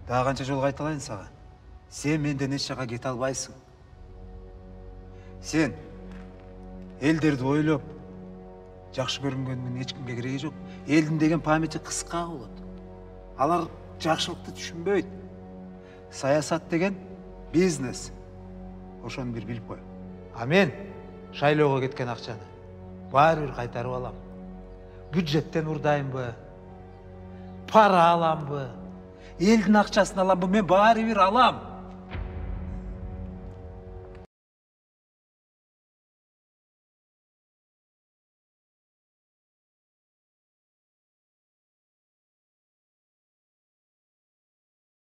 Daha қанша жол қайталайын саған. Сен менден еш жаққа кете албайсың. Сен елдерді ойлап, жақсы көрінгеннің ешкімге керегі жоқ. Елдің деген памяті қысқа болады. Алар жақшылықты түшінбейді. Саясат деген бизнес. Ошоны бір біліп қой. А мен шайлауға кеткен ақшаны бәрібір қайтарып алам. Бюджеттен ұрдайым бы, пара алам бы, елдің ақшасын алам бы, мен бәрібір алам.